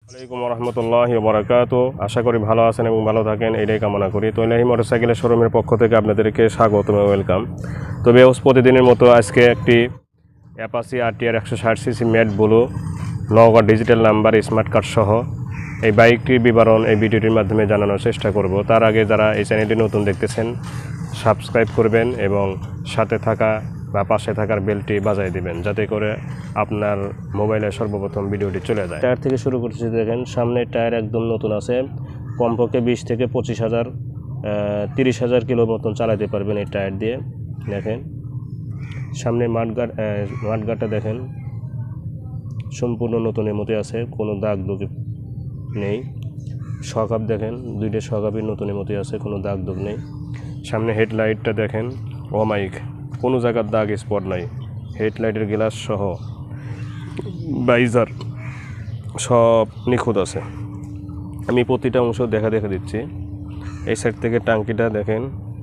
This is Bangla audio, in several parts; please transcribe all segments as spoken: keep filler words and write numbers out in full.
আসসালামু আলাইকুম রহমতুল্লাহি ওয়া বারাকাতুহু। আশা করি ভালো আছেন এবং ভালো থাকেন, এটাই কামনা করি। তো ইলাহি মোটরসাইকেলের শোরুমের পক্ষ থেকে আপনাদেরকে স্বাগতম এবং ওয়েলকাম। তবে প্রতিদিনের মতো আজকে একটি অ্যাপাচি আরটিআর একশো ষাট CC matte blue Naogaon digital number smart card সহ এই বাইকটির বিবরণ এই ভিডিওটির মাধ্যমে জানানোর চেষ্টা করব। তার আগে যারা এই চ্যানেলটি নতুন দেখতেছেন সাবস্ক্রাইব করবেন এবং সাথে থাকা বা পাশে থাকার বেলটি বাজায় দিবেন, যাতে করে আপনার মোবাইলে সর্বপ্রথম ভিডিওটি চলে যায়। টায়ার থেকে শুরু করতেছি, দেখেন সামনের টায়ার একদম নতুন আছে, কমপক্ষে বিশ থেকে পঁচিশ হাজার তিরিশ হাজার কিলো মতন চালাতে পারবেন এই টায়ার দিয়ে। দেখেন সামনে মাঠগার্ড মাঠগার্ডটা দেখেন সম্পূর্ণ নতুনের মতো আছে, কোনো দাগ দুগ নেই। শকআপ দেখেন দুইটা শকআপই নতুনের মতোই আছে, কোনো দাগ দুগ নেই। সামনে হেডলাইটটা দেখেন অমাইক, কোনো জায়গার দাগ স্পট নাই। হেডলাইটের গ্লাস সহ বাইজার সব নিখুঁত আছে। আমি প্রতিটা অংশ দেখা দেখা দিচ্ছি। এই সাইড থেকে টাঙ্কিটা দেখেন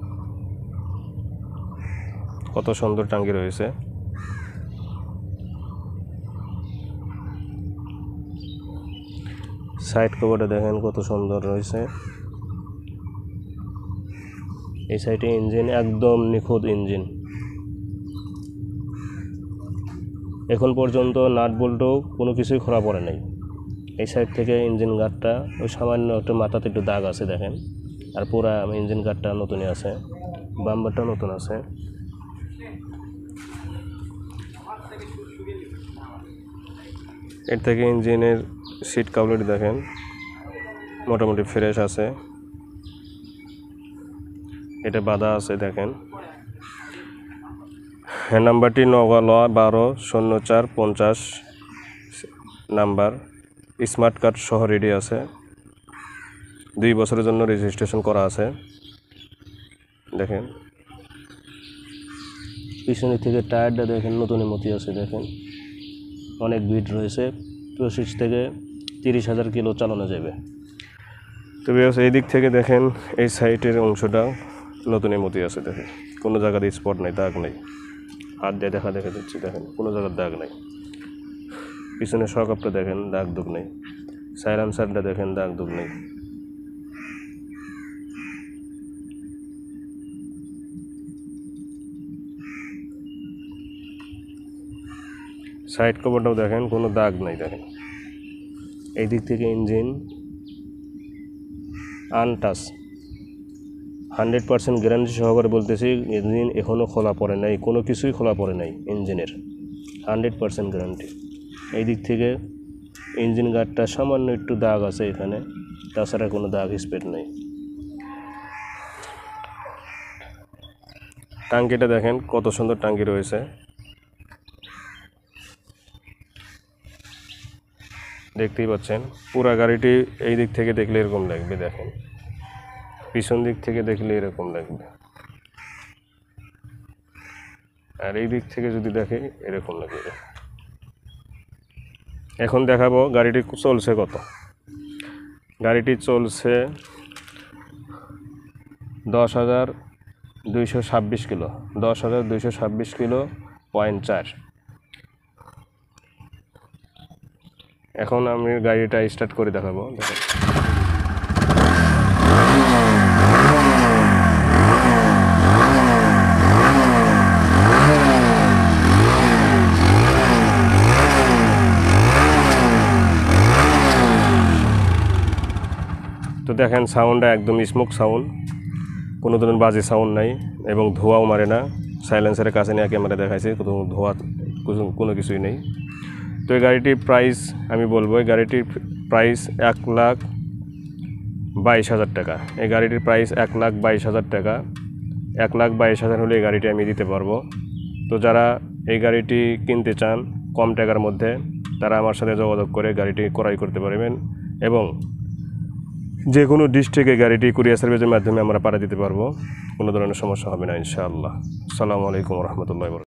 কত সুন্দর টাঙ্কি রয়েছে। সাইড কভারটা দেখেন কত সুন্দর রয়েছে। এই সাইডে ইঞ্জিন একদম নিখুঁত ইঞ্জিন। এখন পর্যন্ত নাট বল্টও কোনো কিছুই খোলা পড়ে নাই। এই সাইড থেকে ইঞ্জিন গার্ডটা ওই সামান্য একটু মাথাতে একটু দাগ আছে দেখেন, আর পুরা ইঞ্জিন গার্ডটা নতুনই আছে, বাম্বারটা নতুন আছে। এর থেকে ইঞ্জিনের সিট কাভারটি দেখেন মোটামুটি ফ্রেশ আছে, এটা বাঁধা আছে দেখেন। হ্যাঁ, নাম্বারটি নওগাঁ ল বারো শূন্য চার পঞ্চাশ নাম্বার, স্মার্ট কার্ড সহ রেডি আছে, দুই বছরের জন্য রেজিস্ট্রেশন করা আছে। দেখেন পিছনের থেকে টায়ারটা দেখেন নতুনের মতোই আছে, দেখেন অনেক বিট রয়েছে, পঁচিশ থেকে তিরিশ হাজার কিলো চালানো যাবে। তবে এই দিক থেকে দেখেন এই সাইডের অংশটা নতুনের মতোই আছে, দেখেন কোনো জায়গার স্পট নেই, দাগ নেই। হাত দিয়ে দেখা দেখা দিচ্ছি, দেখেন কোনো জায়গার দাগ নেই। পিছনের শকআপটা দেখেন দাগ দুগ নেই, সাইলেন্সারটা দেখেন দাগ দুগ নেই। সাইড কভারটাও দেখেন কোনো দাগ নেই, দেখেন এই দিক থেকে engine untouch, hundred percent guarantee সহকারে বলতেছি ইঞ্জিন এখনও খোলা পড়ে নাই, কোনো কিছুই খোলা পড়ে নাই ইঞ্জিনের, হান্ড্রেড পার্সেন্ট গ্যারান্টি। এই দিক থেকে ইঞ্জিন গার্ডটা সামান্য একটু দাগ আছে এখানে, তাছাড়া কোনো দাগ স্পট নেই। টাঙ্কিটা দেখেন কত সুন্দর টাঙ্কি রয়েছে, দেখতেই পাচ্ছেন। পুরা গাড়িটি এই দিক থেকে দেখলে এরকম লাগবে, দেখেন পিছন দিক থেকে দেখলে এরকম লাগবে, আর এই দিক থেকে যদি দেখে এরকম লাগবে। এখন দেখাবো গাড়িটি চলছে কত। গাড়িটি চলছে দশ হাজার দুইশো ছাব্বিশ কিলো, দশ হাজার দুইশো ছাব্বিশ কিলো পয়েন্ট চার। এখন আমি গাড়িটা স্টার্ট করে দেখাবো, দেখেন তো দেখেন সাউন্ডটা একদম স্মুথ সাউন্ড, কোনো ধরনের বাজে সাউন্ড নাই এবং ধোঁয়াও মারে না। সাইলেন্সারের কাছে নিয়ে ক্যামেরা দেখাইছে, কোনো ধোঁয়া কোনো কিছুই নেই। তো এই গাড়িটির প্রাইস আমি বলবো, এই গাড়িটির প্রাইস এক লাখ বাইশ হাজার টাকা। এই গাড়িটির প্রাইস এক লাখ বাইশ হাজার টাকা। এক লাখ বাইশ হাজার হলে এই গাড়িটি আমি দিতে পারবো। তো যারা এই গাড়িটি কিনতে চান কম টাকার মধ্যে, তারা আমার সাথে যোগাযোগ করে গাড়িটি ক্রয় করতে পারবেন এবং যে কোনো ডিস্ট্রিক্টে গাড়িটি কুরিয়ার সার্ভিসের মাধ্যমে আমরা পাঠিয়ে দিতে পারবো, কোনো ধরনের সমস্যা হবে না ইনশাআল্লাহ। আসসালামু আলাইকুম রহমতুল্লাহ।